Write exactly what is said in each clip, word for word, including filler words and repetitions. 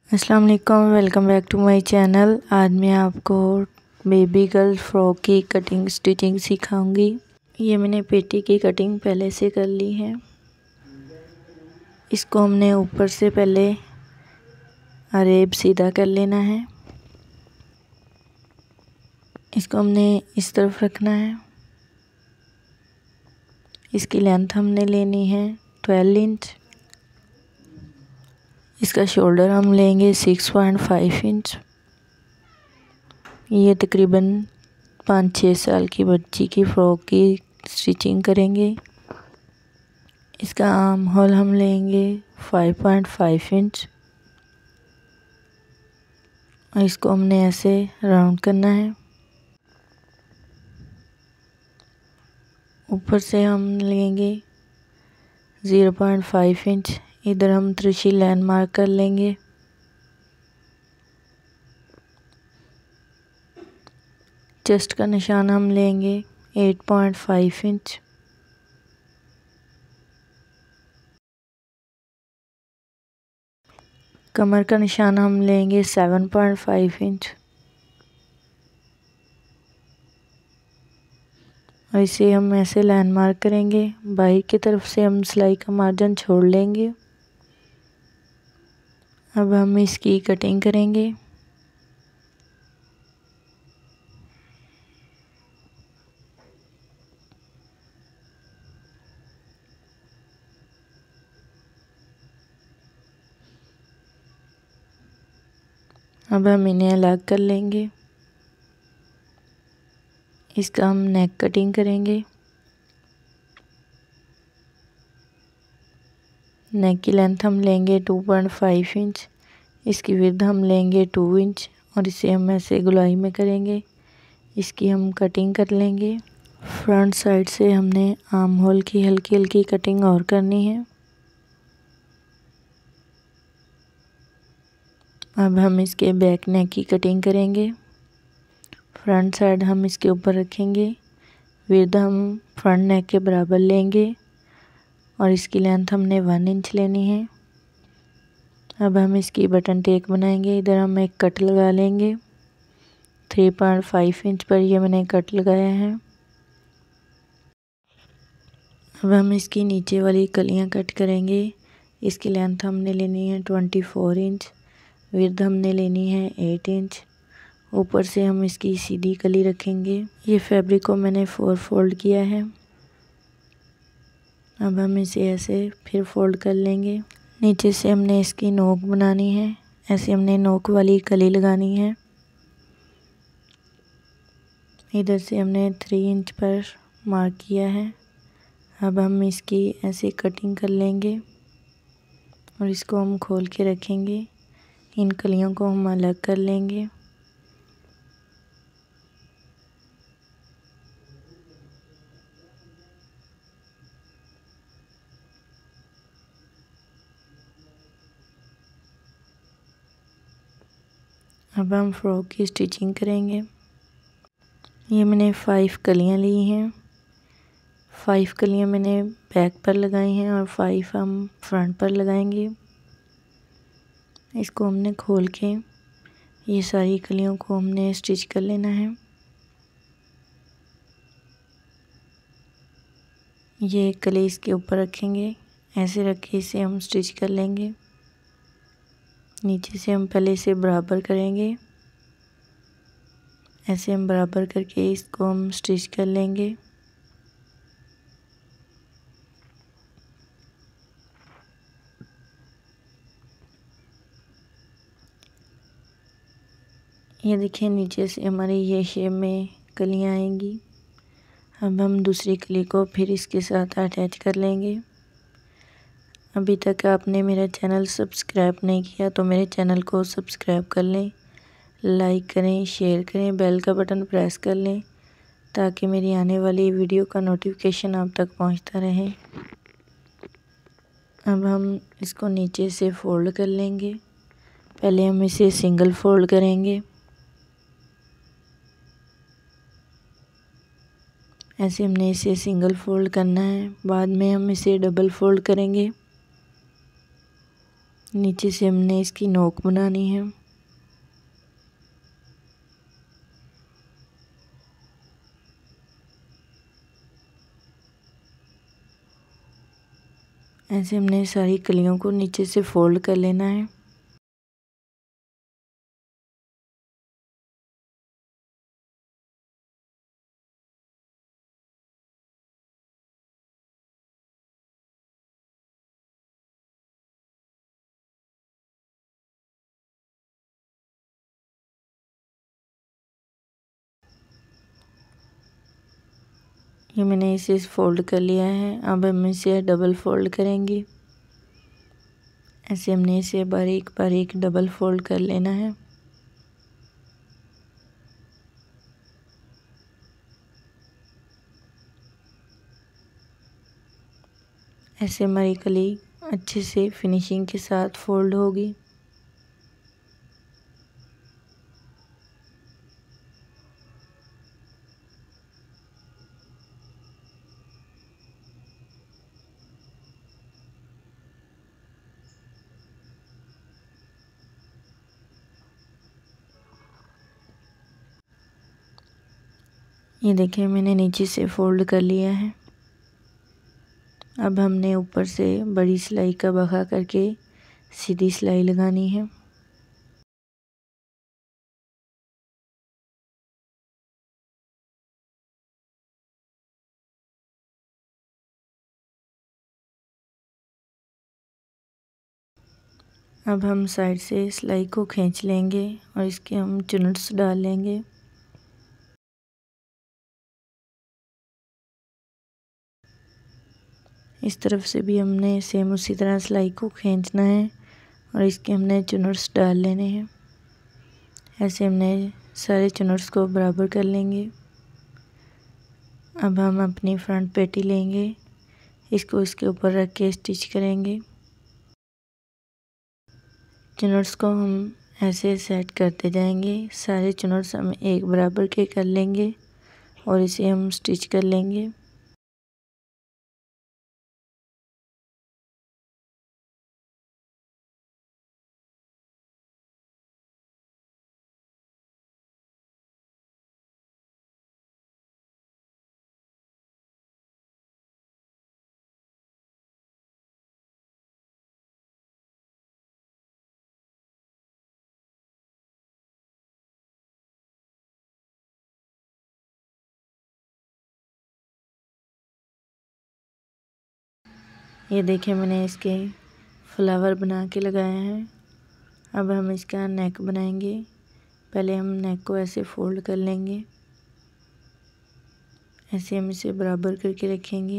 अस्सलाम वालेकुम, welcome back to my channel. आज मैं आपको बेबी गर्ल फ्रॉक की कटिंग स्टिचिंग सिखाऊंगी। ये मैंने पेटी की कटिंग पहले से कर ली है। इसको हमने ऊपर से पहले अरेब सीधा कर लेना है। इसको हमने इस तरफ रखना है। इसकी लेंथ हमने लेनी है ट्वेल्व इंच। इसका शोल्डर हम लेंगे सिक्स पॉइंट फाइव इंच। ये तकरीबन पाँच छः साल की बच्ची की फ़्रॉक की स्टिचिंग करेंगे। इसका आर्म होल हम लेंगे फाइव पॉइंट फाइव इंच और इसको हमने ऐसे राउंड करना है। ऊपर से हम लेंगे ज़ीरो पॉइंट फाइव इंच। इधर हम त्रिशी लाइन मार्क कर लेंगे। चेस्ट का निशान हम लेंगे एट पॉइंट फाइव इंच। कमर का निशान हम लेंगे सेवन पॉइंट फाइव इंच और इसे हम ऐसे लाइन मार्क करेंगे। बाहर की तरफ से हम सिलाई का मार्जिन छोड़ लेंगे। अब हम इसकी कटिंग करेंगे। अब हम इन्हें अलग कर लेंगे। इसका हम नेक कटिंग करेंगे। नेक की लेंथ हम लेंगे टू पॉइंट फाइव इंच। इसकी विड्थ हम लेंगे टू इंच और इसे हम ऐसे गोलाई में करेंगे। इसकी हम कटिंग कर लेंगे। फ्रंट साइड से हमने आर्म होल की हल्की हल्की कटिंग और करनी है। अब हम इसके बैक नेक की कटिंग करेंगे। फ्रंट साइड हम इसके ऊपर रखेंगे। विड्थ हम फ्रंट नेक के बराबर लेंगे और इसकी लेंथ हमने वन इंच लेनी है। अब हम इसकी बटन टेक बनाएंगे। इधर हम एक कट लगा लेंगे। थ्री पॉइंट फाइव इंच पर ये मैंने कट लगाया है। अब हम इसकी नीचे वाली कलियां कट करेंगे। इसकी लेंथ हमने लेनी है ट्वेंटी फोर इंच। विड्थ हमने लेनी है एट इंच। ऊपर से हम इसकी सीधी कली रखेंगे। ये फैब्रिक को मैंने फोर फोल्ड किया है। अब हम इसे ऐसे फिर फोल्ड कर लेंगे। नीचे से हमने इसकी नोक बनानी है। ऐसे हमने नोक वाली कली लगानी है। इधर से हमने थ्री इंच पर मार्क किया है। अब हम इसकी ऐसे कटिंग कर लेंगे और इसको हम खोल के रखेंगे। इन कलियों को हम अलग कर लेंगे। अब हम फ्रॉक की स्टिचिंग करेंगे। ये मैंने फाइव कलियां ली हैं। फाइव कलियां मैंने बैक पर लगाई हैं और फाइव हम फ्रंट पर लगाएंगे। इसको हमने खोल के ये सारी कलियों को हमने स्टिच कर लेना है। ये कली इसके ऊपर रखेंगे। ऐसे रख के इसे हम स्टिच कर लेंगे। नीचे से हम पहले इसे बराबर करेंगे। ऐसे हम बराबर करके इसको हम स्टिच कर लेंगे। ये देखिए नीचे से हमारी ये शेप में कलियां आएंगी। अब हम दूसरी कली को फिर इसके साथ अटैच कर लेंगे। अभी तक आपने मेरा चैनल सब्सक्राइब नहीं किया तो मेरे चैनल को सब्सक्राइब कर लें, लाइक करें, शेयर करें, बेल का बटन प्रेस कर लें ताकि मेरी आने वाली वीडियो का नोटिफिकेशन आप तक पहुंचता रहे। अब हम इसको नीचे से फोल्ड कर लेंगे। पहले हम इसे सिंगल फोल्ड करेंगे। ऐसे हमने इसे सिंगल फोल्ड करना है। बाद में हम इसे डबल फोल्ड करेंगे। नीचे से हमने इसकी नोक बनानी है। ऐसे हमने सारी कलियों को नीचे से फोल्ड कर लेना है। ये मैंने इसे फोल्ड कर लिया है। अब हम इसे डबल फोल्ड करेंगे। ऐसे हमने इसे बारीक बारीक डबल फोल्ड कर लेना है। ऐसे हमारी कली अच्छे से फिनिशिंग के साथ फोल्ड होगी। ये देखिए मैंने नीचे से फोल्ड कर लिया है। अब हमने ऊपर से बड़ी सिलाई का बखा करके सीधी सिलाई लगानी है। अब हम साइड से सिलाई को खींच लेंगे और इसके हम चुनट्स डाल लेंगे। इस तरफ से भी हमने सेम उसी तरह सिलाई को खींचना है और इसके हमने चुनट्स डाल लेने हैं। ऐसे हमने सारे चुनट्स को बराबर कर लेंगे। अब हम अपनी फ्रंट पेटी लेंगे, इसको इसके ऊपर रख के स्टिच करेंगे। चुनट्स को हम ऐसे सेट करते जाएंगे। सारे चुनट्स हम एक बराबर के कर लेंगे और इसे हम स्टिच कर लेंगे। ये देखिए मैंने इसके फ्लावर बना के लगाए हैं। अब हम इसका नेक बनाएंगे। पहले हम नेक को ऐसे फोल्ड कर लेंगे। ऐसे हम इसे बराबर करके रखेंगे।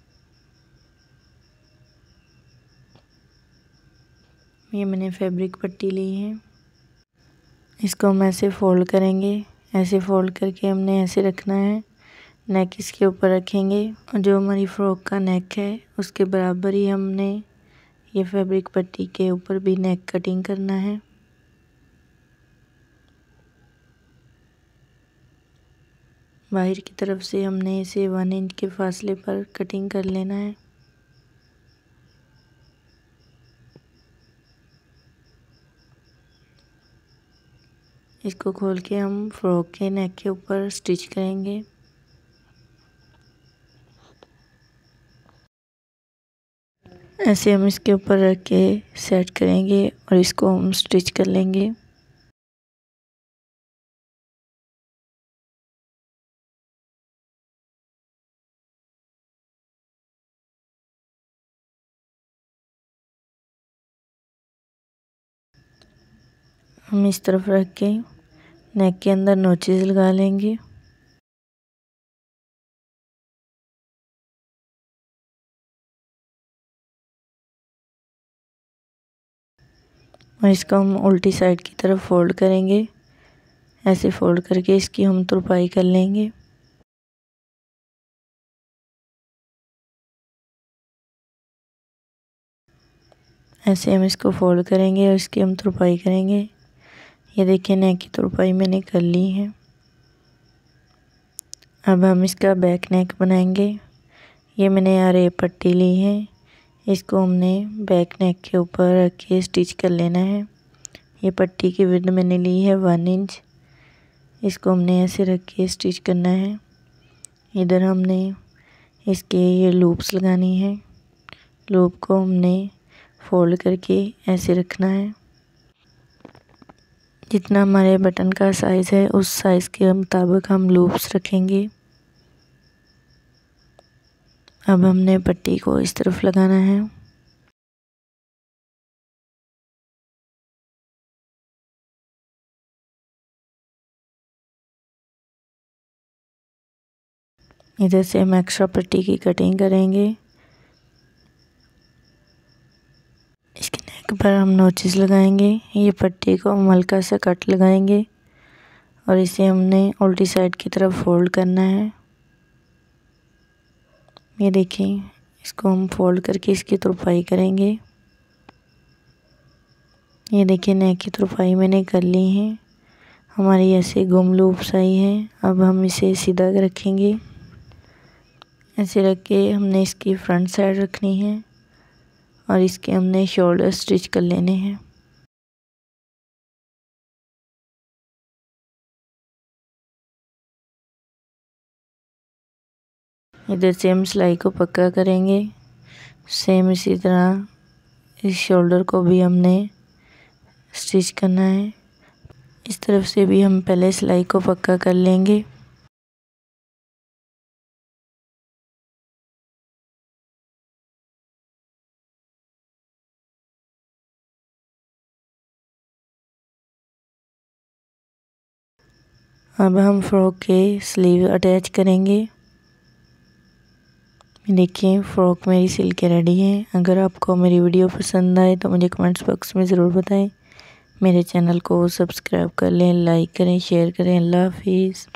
ये मैंने फैब्रिक पट्टी ली है, इसको हम ऐसे फोल्ड करेंगे। ऐसे फोल्ड करके हमने ऐसे रखना है। नेक इसके ऊपर रखेंगे और जो हमारी फ्रॉक का नेक है उसके बराबर ही हमने ये फैब्रिक पट्टी के ऊपर भी नेक कटिंग करना है। बाहर की तरफ से हमने इसे वन इंच के फासले पर कटिंग कर लेना है। इसको खोल के हम फ्रॉक के नेक के ऊपर स्टिच करेंगे। ऐसे हम इसके ऊपर रख के सेट करेंगे और इसको हम स्टिच कर लेंगे। हम इस तरफ रख के नेक के अंदर नोचेस लगा लेंगे। और इसको हम उल्टी साइड की तरफ फोल्ड करेंगे। ऐसे फोल्ड करके इसकी हम तुरपाई कर लेंगे। ऐसे हम इसको फोल्ड करेंगे और इसकी हम तुरपाई करेंगे। ये देखिए नेक की तुरपाई मैंने कर ली है। अब हम इसका बैक नेक बनाएंगे। ये मैंने यार ये पट्टी ली है, इसको हमने बैक नेक के ऊपर रख के स्टिच कर लेना है। ये पट्टी की विड्थ मैंने ली है वन इंच। इसको हमने ऐसे रख के स्टिच करना है। इधर हमने इसके ये लूप्स लगानी है। लूप को हमने फोल्ड करके ऐसे रखना है। जितना हमारे बटन का साइज़ है उस साइज़ के मुताबिक हम लूप्स रखेंगे। अब हमने पट्टी को इस तरफ लगाना है। इधर से हम एक्स्ट्रा पट्टी की कटिंग करेंगे। इसके नेक पर हम नोचेस लगाएंगे। ये पट्टी को हम हल्का सा कट लगाएंगे और इसे हमने उल्टी साइड की तरफ फोल्ड करना है। ये देखिए, इसको हम फोल्ड करके इसकी तुरपाई करेंगे। ये देखिए, नेक की तुरपाई मैंने कर ली है। हमारी ऐसे गुम लूप्स आई हैं। अब हम इसे सीधा रखेंगे। ऐसे रख के हमने इसकी फ्रंट साइड रखनी है और इसके हमने शोल्डर स्टिच कर लेने हैं। इधर से हम सिलाई को पक्का करेंगे। सेम इसी तरह इस शोल्डर को भी हमने स्टिच करना है। इस तरफ से भी हम पहले सिलाई को पक्का कर लेंगे। अब हम फ्रॉक के स्लीव अटैच करेंगे। देखिए, फ़्रॉक मेरी सिल के रेडी है। अगर आपको मेरी वीडियो पसंद आए तो मुझे कमेंट्स बॉक्स में ज़रूर बताएं। मेरे चैनल को सब्सक्राइब कर लें, लाइक करें, शेयर करें। अल्लाह हाफिज़।